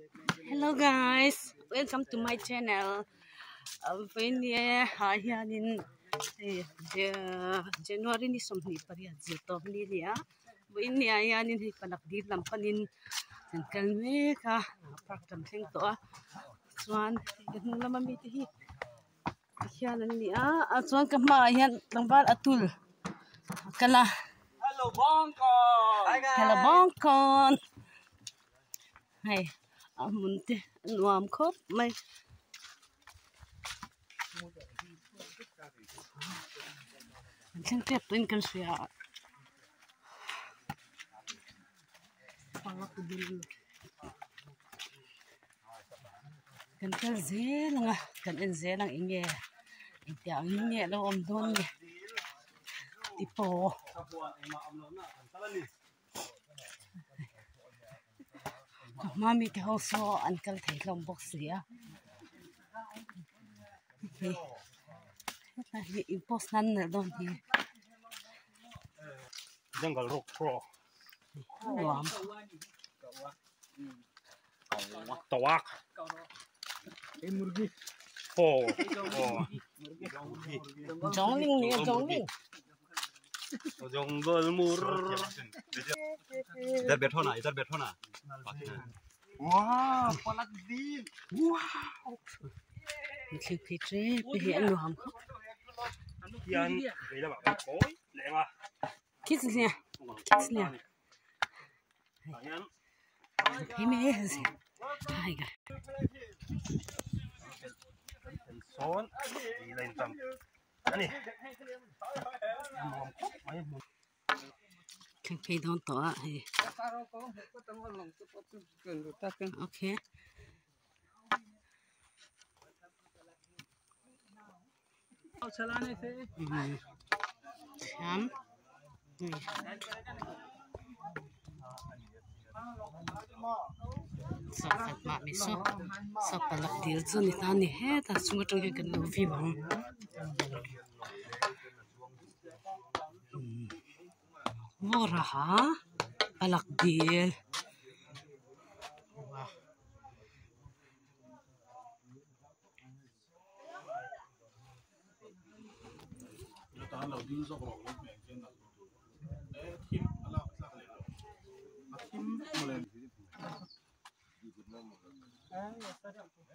Hello guys, welcome to my channel. When in January ni somni pariat zito ni dia. When yan in panakdi lampanin tangkal me ka park tamsing to swan ganun naman miti yan ni swan kama yan langbar atul kala. Hello Bongkon. Hi guys. Hello Bongkon. Hey, amunte nuam kop may Ang trip tuin kan siya. Kan zel nga kan zel ang inge. Iti ang inge lo omdon ni. Tipo. Mami te also uncle te lombok siya. Impos nan na don hi. Jungle rock pro. Luam. Tawak. Murgi. Oh. Jongling ni jongling. Jungle mur. Itar बैठो ना. Wow, palak din. Wow. Clip picture pe anh luam ko. Yan, bila ba? Oy, lema. Kids niya. Yan. Hey me is. Hi guys. Son, ilain tam. Ani. Clip pe don to hey. Okay. चलाने से Sham. So fat ma mi so palak dil zo ni ta ni he ta sunga tong ke kan lo vi bang. Wo raha palak dil. เราดิ้นสกปรกแบ่งเช่นนั้นทิมอะไรสักเลยทิมอะไร